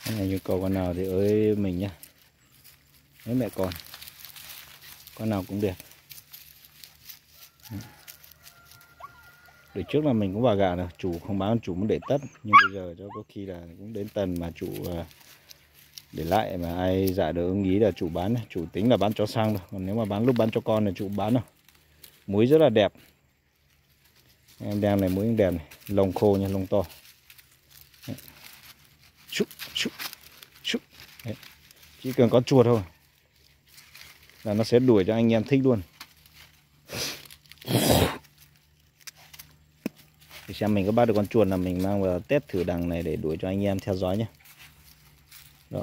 Cái này nhu cầu con nào thì ới mình nhá, mấy mẹ con nào cũng đẹp. Để trước là mình cũng vào gà rồi, chủ không bán, chủ muốn để tất, nhưng bây giờ cho có khi là cũng đến tần mà chủ để lại mà ai dạ được ứng ý là chủ bán, chủ tính là bán cho sang thôi, còn nếu mà bán lúc bán cho con là chủ bán đâu. Muối rất là đẹp, em đem này muối đẹp này, lông khô nha, lông to. Đấy. Chỉ cần có chuột thôi là nó sẽ đuổi cho anh em thích luôn. Thì xem mình có bắt được con chuột là mình mang vào test thử đằng này để đuổi cho anh em theo dõi nhé. Đó.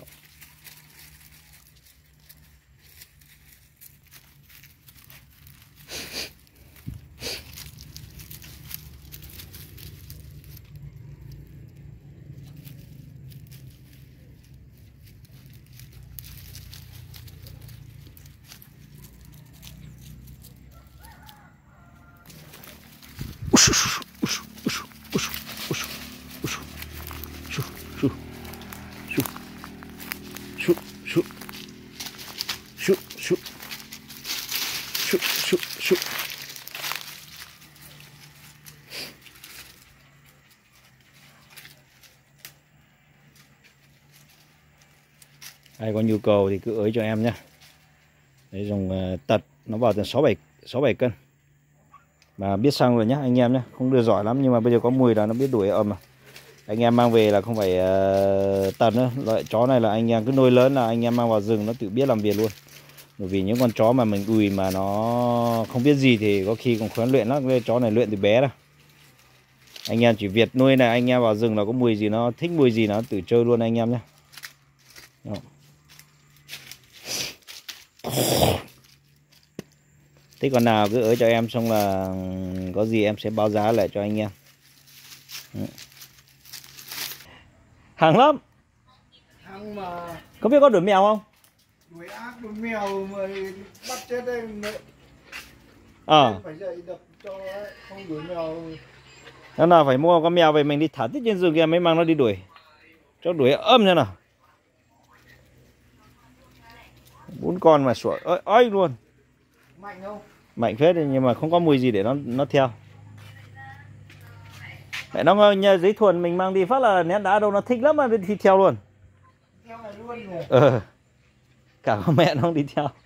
Ai có nhu cầu thì cứ ới cho em nhé. Đấy, dùng tật nó vào từ 6-7 cân. Mà biết xăng rồi nhá anh em nhé, không đưa giỏi lắm nhưng mà bây giờ có mùi là nó biết đuổi ầm. Anh em mang về là không phải tật nữa, loại chó này là anh em cứ nuôi lớn là anh em mang vào rừng nó tự biết làm việc luôn. Bởi vì những con chó mà mình đùi mà nó không biết gì thì có khi còn khéo luyện lắm, cái chó này luyện từ bé đâu. Anh em chỉ việc nuôi này, anh em vào rừng là có mùi gì nó thích mùi gì nó tự chơi luôn anh em nhé. Đó. Thích con nào cứ ới cho em, xong là có gì em sẽ báo giá lại cho anh em. Hàng lắm. Hàng mà Có biết có đuổi mèo không? đuổi ác đuổi mèo mà bắt chết đây mẹ. Phải dậy đập cho không đuổi mèo. Thế nào phải mua con mèo về mình đi thả tít trên rừng kia mới mang nó đi đuổi. Cho đuổi âm thế nào. 4 con mà sủa ơi luôn. Mạnh không? Mạnh phết nhưng mà không có mùi gì để nó theo. Mẹ nó nhờ giấy thuần mình mang đi phát là nén đá đâu nó thích lắm mà đi theo luôn. Theo này luôn rồi. Cả con mẹ nó không đi theo.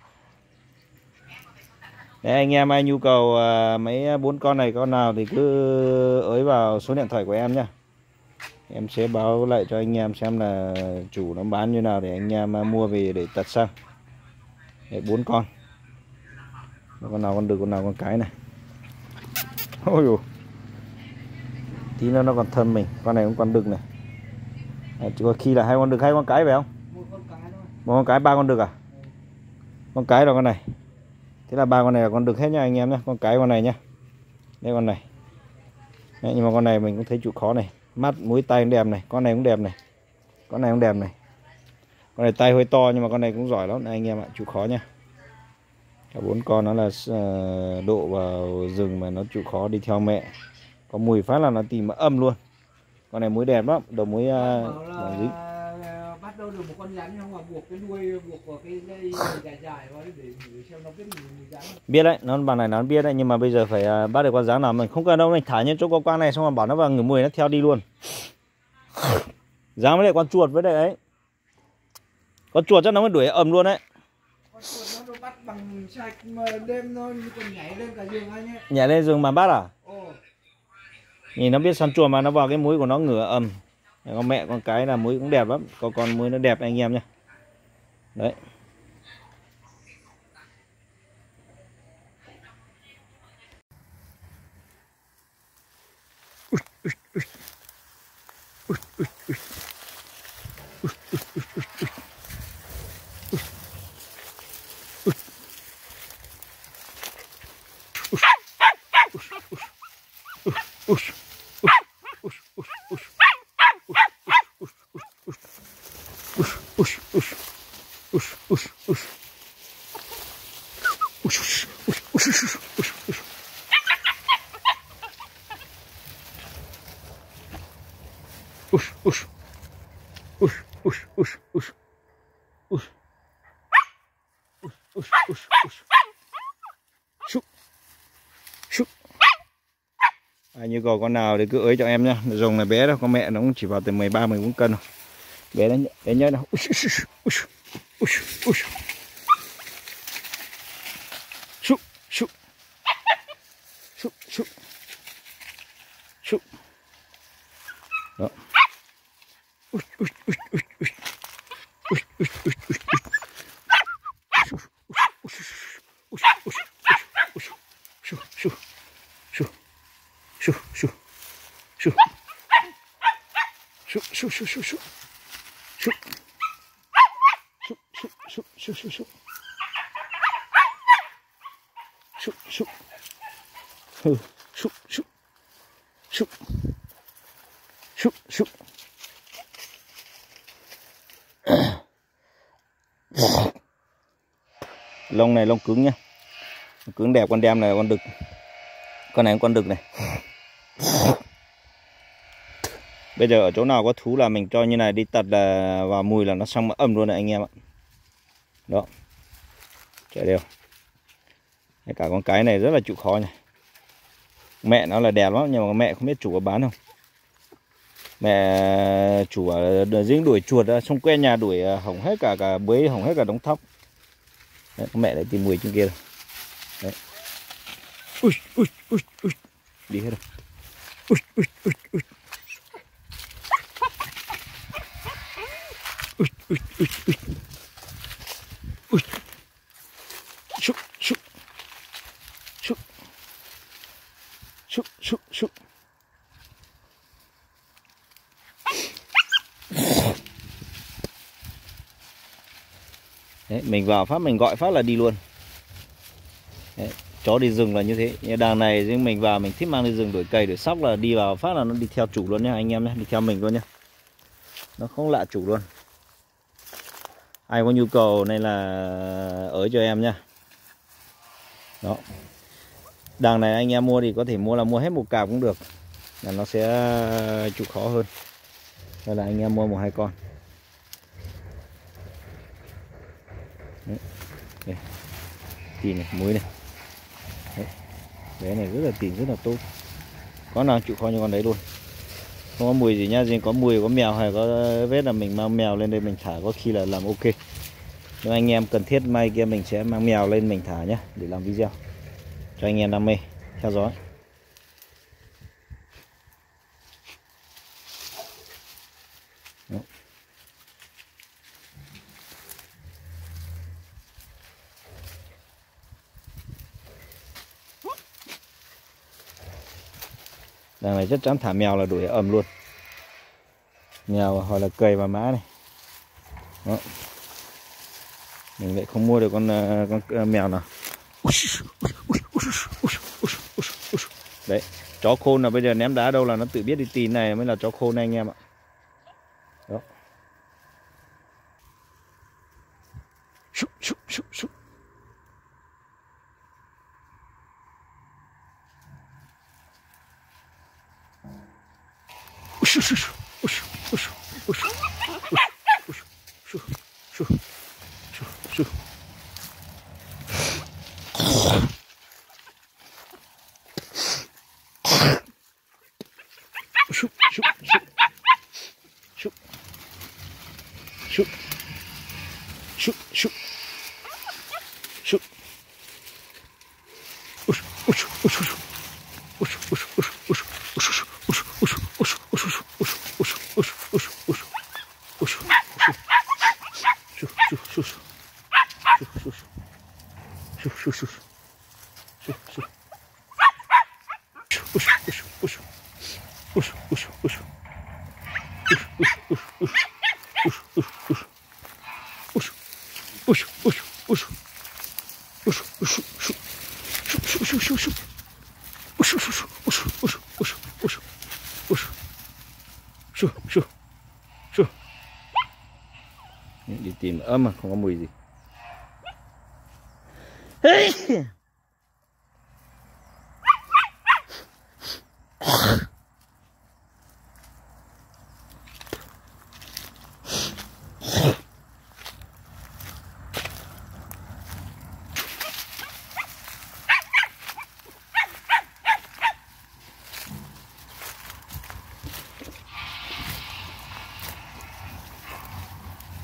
Đấy, anh em ai nhu cầu mấy 4 con này con nào thì cứ ới vào số điện thoại của em nhé. Em sẽ báo lại cho anh em xem là chủ nó bán như nào để anh em mua về để tật sang. Đấy, 4 con. Con nào con đực, con nào con cái này. Ôi dồi. Tí nữa nó còn thân mình. Con này cũng con đực này. Đấy, có khi là 2 con đực 2 con cái phải không? Một con cái thôi. 1 con cái 3 con đực à? Con cái là con này. Thế là 3 con này là con đực hết nha anh em nhé. Con cái con này nhá. Đây con này. Đấy, nhưng mà con này mình cũng thấy chịu khó này. Mắt mũi tay cũng đẹp này. Con này cũng đẹp này. Con này cũng đẹp này. Con này tay hơi to nhưng mà con này cũng giỏi lắm này anh em ạ, chịu khó nha. Cả 4 con nó là độ vào rừng mà nó chịu khó đi theo mẹ. Có mùi phát là nó tìm mà âm luôn. Con này muối đẹp lắm, đầu muối dính. Bắt đâu được một con rắn không mà buộc cái đuôi, buộc vào cái dây dài vào để xem nó biết mùi rắn. Biết đấy, nó bằng này nó biết đấy, nhưng mà bây giờ phải bắt được con rắn nào mình không cần đâu, mình thả những chỗ có quang này xong rồi bảo nó vào ngửi mùi nó theo đi luôn. Dám với lại con chuột với lại ấy. Con chuột chắc nó mới đuổi ầm luôn đấy. Con chuột nó bắt bằng sạch mà đêm nó còn nhảy lên cả giường anh ấy. Nhảy lên giường mà bắt à? Nhìn nó biết săn chuột mà nó vào cái mũi của nó ngửa ầm. Con mẹ con cái là mũi cũng đẹp lắm, có con mũi nó đẹp anh em nhé. Đấy. Như cầu con nào thì cứ ới cho em nhá. Rồng này bé đâu, con mẹ nó cũng chỉ vào từ 13-14 cân thôi. Bé nhớ nào. Đó. Lông này lông cứng nhá, cứng đẹp. Con đem này con đực, con này con đực này. Bây giờ ở chỗ nào có thú là mình cho như này, đi tật là vào mùi là nó xong âm luôn này anh em ạ. Đó, chạy đều. Cả con cái này rất là chịu khó này. Mẹ nó là đẹp lắm nhưng mà mẹ không biết chủ có bán không. Mẹ chủ ở dính đuổi chuột ra, xong quen nhà đuổi hỏng hết cả bới, hỏng hết cả đống thóc. Đấy, con mẹ lại tìm mùi trên kia rồi. Đấy. Đi hết rồi. Đấy, mình vào phát mình gọi phát là đi luôn. Đấy, chó đi rừng là như thế. Như đằng này riêng mình vào mình thích mang đi rừng đuổi cày đuổi sóc là đi vào phát là nó đi theo chủ luôn nhá anh em nhé, đi theo mình luôn nhá. Nó không lạ chủ luôn. Ai có nhu cầu này là ở cho em nhá. Đó. Đằng này anh em mua thì có thể mua là mua hết một cặp cũng được, là nó sẽ chịu khó hơn. Đây là anh em mua 1-2 con. Đấy. Đây. Tìn này, muối này. Đấy. Bé này rất là tìn, rất là tốt. Có nào chịu khó như con đấy luôn. Không có mùi gì nhá, riêng có mùi có mèo hay có vết là mình mang mèo lên đây mình thả, có khi là làm ok. Nếu anh em cần thiết may kia mình sẽ mang mèo lên mình thả nhé, để làm video cho anh em đam mê theo dõi. Đó. Đằng này chắc chắn thả mèo là đuổi ầm luôn. Mèo hoặc là cầy và mã này. Đó. Mình lại không mua được con mèo nào. Đấy, chó khôn là bây giờ ném đá đâu là nó tự biết đi tìm, này mới là chó khôn này anh em ạ. Đó. Đi tìm ấm mà không có mùi gì.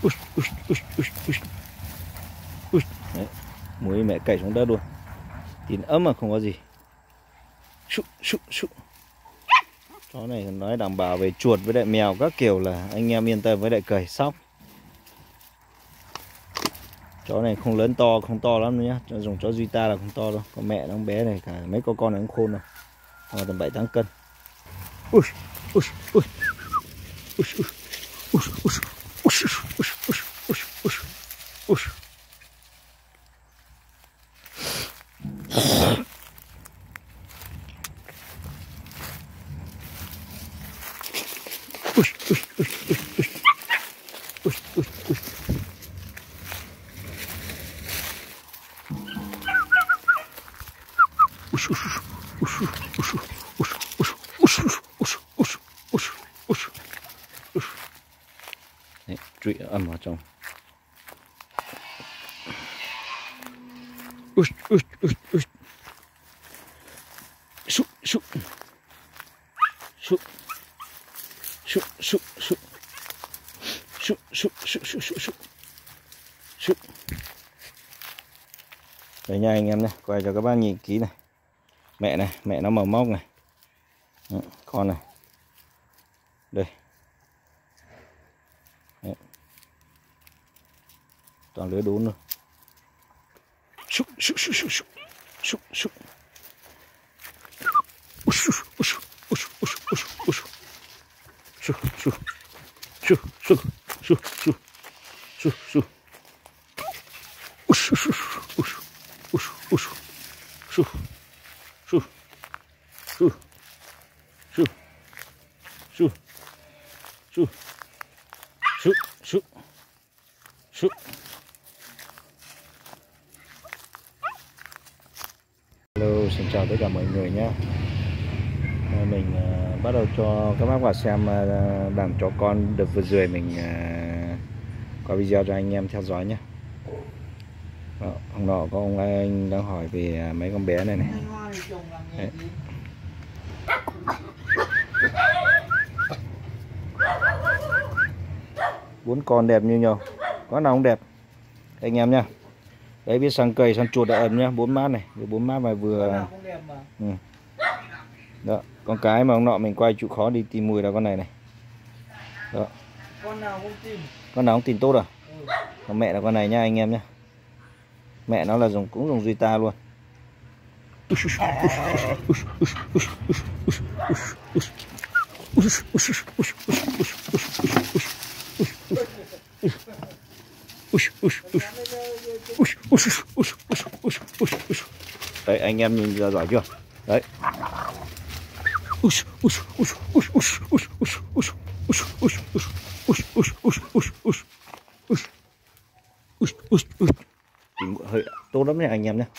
Đấy, muối mẹ cày xuống đất luôn, tín ấm mà không có gì. Chó này nói đảm bảo về chuột với lại mèo các kiểu là anh em yên tâm với lại cầy sóc. Chó này không lớn to, không to lắm nữa nhá, dùng chó Duy Ta là không to đâu, con mẹ nó bé này cả mấy con này cũng khôn rồi, tầm 7-8 cân. Đấy, trụy ầm vào trong. Đây nha anh em nhé, quay cho các bác nhìn kỹ này. Mẹ nó màu mốc này. Đó, con này. Đây. Đấy. Toàn lưới đốn luôn. Hello, xin chào tất cả mọi người nhé. Mình bắt đầu cho các bác vào xem đàn chó con đợt vừa rồi mình có video cho anh em theo dõi nhé. Hôm nọ có ông anh đang hỏi về mấy con bé này này. Đấy. Bốn con đẹp như nhau, có nào không đẹp anh em nhá. Đấy, biết sang cầy sang chuột đã ẩm nhá, 4 mát này, 4 mát mà vừa. Đó, con cái mà ông nọ mình quay chịu khó đi tìm mùi là con này này. Đó. Con nào không tìm tốt à? Còn mẹ là con này nha anh em nhá. Mẹ nó là cũng dùng Duy Ta luôn. Đấy, anh em nhìn giờ giỏi chưa? Đấy. Tìm hơi tốt lắm nha anh em nhé.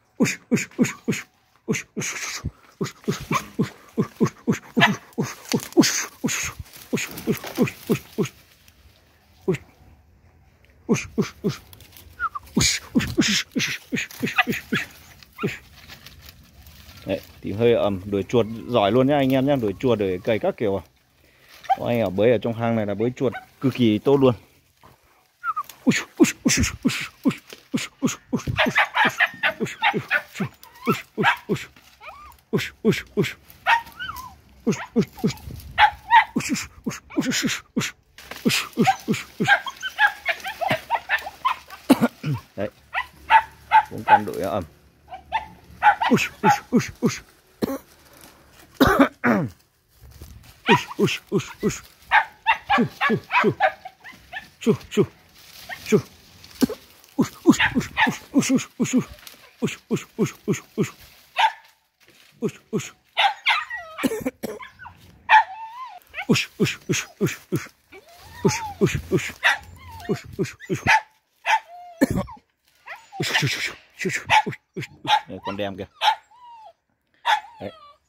Đấy, tìm hơi ẩm, đuổi chuột giỏi luôn nhá anh em nhé, đuổi chuột đuổi cầy các kiểu à. Có anh ở bới ở trong hang này là bới chuột cực kỳ tốt luôn. Đấy, cũng con đội ẩm. Đây, con đem kìa. Đấy.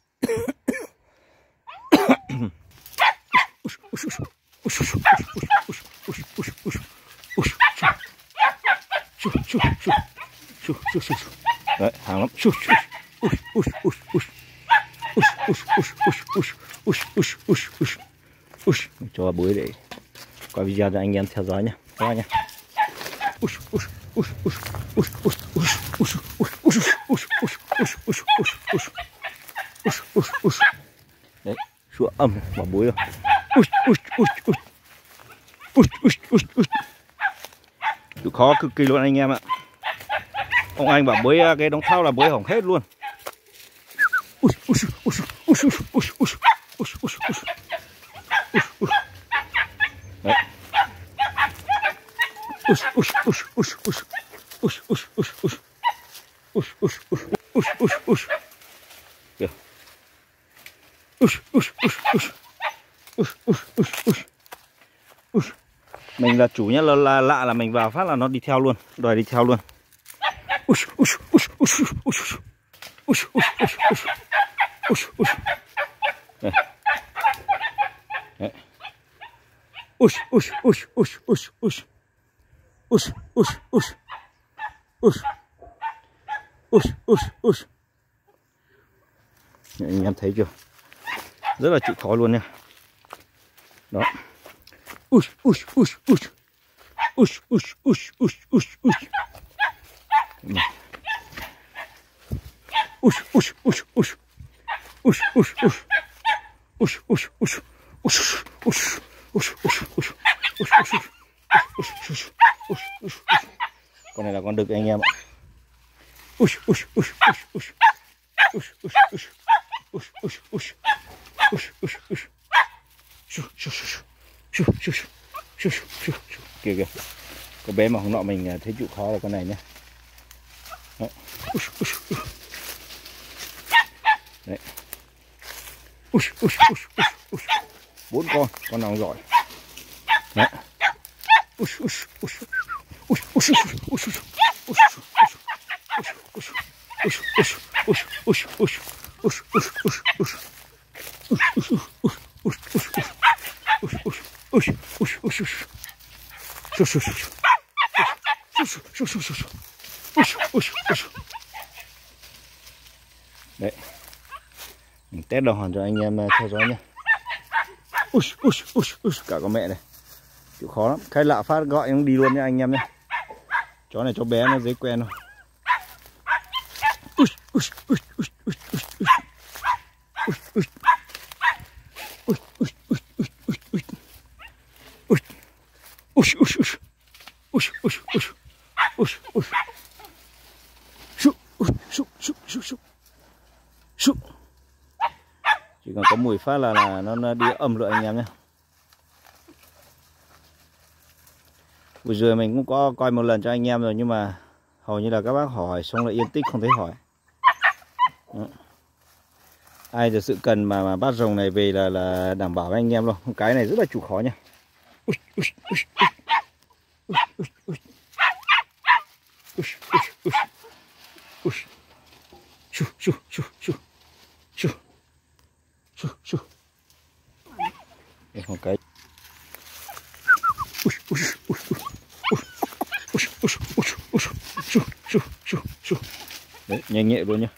Đấy, hàng lắm. Cho bới để qua video cho anh em theo dõi nhé. các bạn nhé. Đấy, sủa âm vào bối rồi. Chịu khó cực kỳ luôn anh em ạ. Ông anh bảo bới cái đống thau là bới hỏng hết luôn. Đấy. Mình là chủ nhất là lạ là mình vào phát là nó đi theo luôn, đòi đi theo luôn. Anh em thấy chưa, rất là chịu khó luôn nha. Đó. Con này là con đực anh em ạ. Kìa kìa, con bé mà hôm nọ mình thấy chịu khó là con này nhé. Đấy. 4 con nào giỏi. Đấy. Đấy, mình test đầu hòn cho anh em theo dõi nhé. Cả con mẹ này chịu khó lắm, cái lạ phát gọi nó đi luôn nha anh em nhé. Chó này cho bé nó dễ quen thôi. Chỉ cần có mùi phát là nó đi âm rồi anh em nhé. Buổi giờ mình cũng có coi một lần cho anh em rồi nhưng mà hầu như là các bác hỏi xong lại yên tích không thấy hỏi. Đó. Ai thực sự cần mà bắt rồng này về là đảm bảo với anh em luôn. Cái này rất là chịu khó nha. Đây một cái. Đấy, nhanh nhẹ luôn nhá.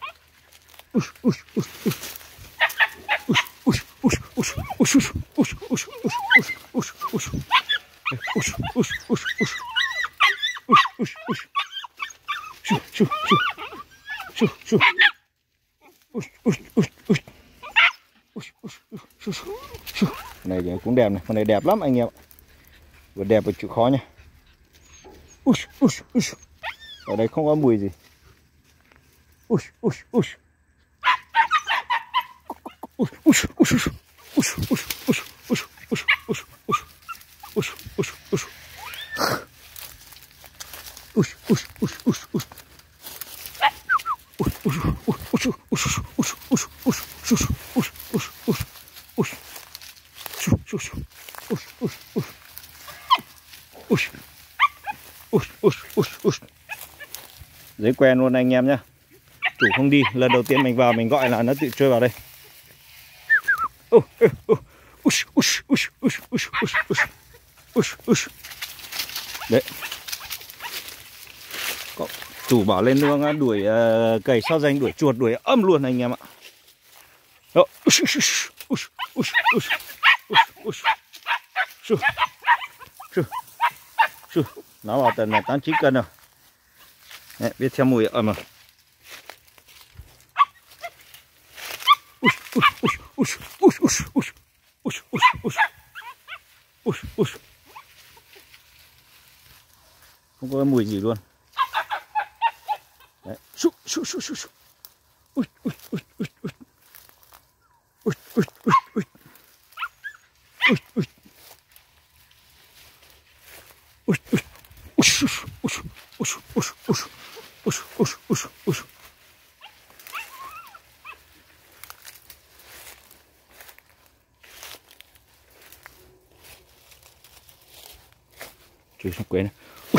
Này thì cũng đẹp này, con này đẹp lắm anh em ạ. Vừa đẹp vừa chịu khó nha. Ở đây không có mùi gì. Dễ quen luôn anh em nhé. Chủ không đi, lần đầu tiên mình vào mình gọi là nó tự chơi vào đây. Đấy. Chủ bảo lên nương đuổi cầy sao danh, đuổi chuột, đuổi âm luôn anh em ạ. Đó. Nó vào tận là 8-9 cân rồi. Đấy, biết theo mùi ẩm mà. Không có mùi gì luôn. Đấy. Chui xuống quế này.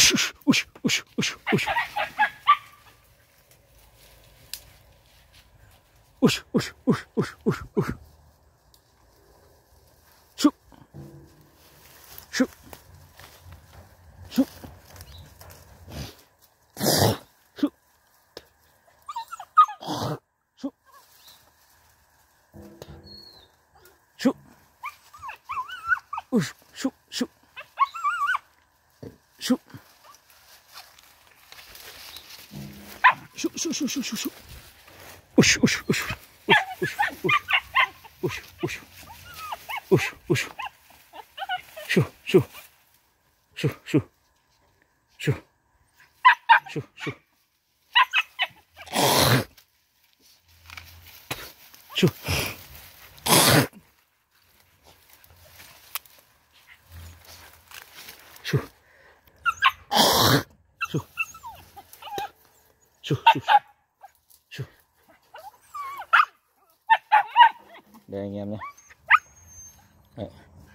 Đây anh em nhé. Đấy.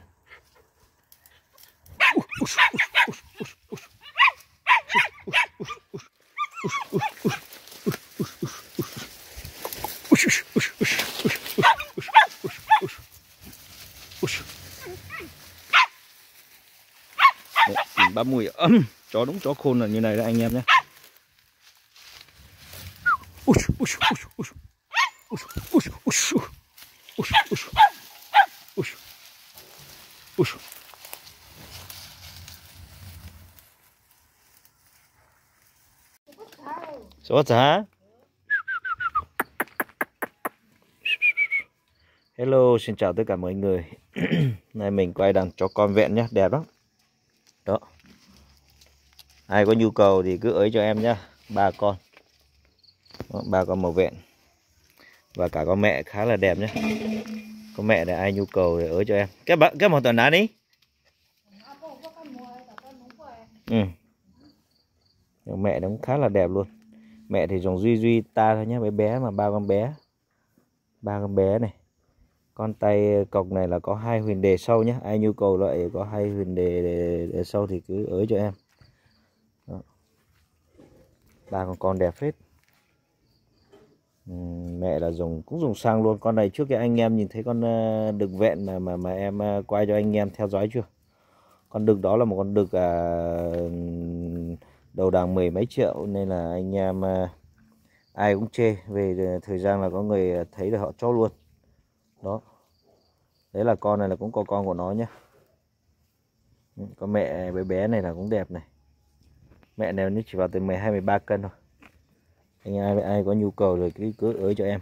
Đấy, tìm bám mùi ấm. Chó đúng chó khôn là như này đấy anh em nhé. Số hả? Hello, xin chào tất cả mọi người. Nay mình quay đàn chó con vẹn nhé, đẹp lắm. Đó. Ai có nhu cầu thì cứ ới cho em nhé. 3 con. Đó, 3 con màu vẹn. Và cả con mẹ khá là đẹp nhé. Con mẹ này ai nhu cầu thì ới cho em. Cái một tuần đá đi. Ừ. Con mẹ nó cũng khá là đẹp luôn. Mẹ thì dòng duy ta thôi nhé, bé bé mà 3 con bé. 3 con bé này. Con tay cọc này là có 2 huyền đề sâu nhé. Ai nhu cầu loại có 2 huyền đề sâu thì cứ ới cho em. Đó. 3 con đẹp phết. Mẹ là cũng dùng sang luôn. Con này trước cái anh em nhìn thấy con đực vẹn mà em quay cho anh em theo dõi chưa? Con đực đó là một con đực đầu đàn 10 mấy triệu, nên là anh em ai cũng chê. Về thời gian là có người thấy là họ cho luôn. Đó. Đấy là con này là cũng có con của nó nhé. Con mẹ bé bé này là cũng đẹp này. Mẹ này nó chỉ vào từ 12-13 cân thôi. Anh ai có nhu cầu rồi cứ ới cho em.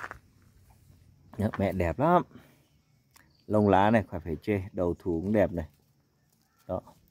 Mẹ đẹp lắm. Lông lá này khỏi phải chê, đầu thú cũng đẹp này. Đó.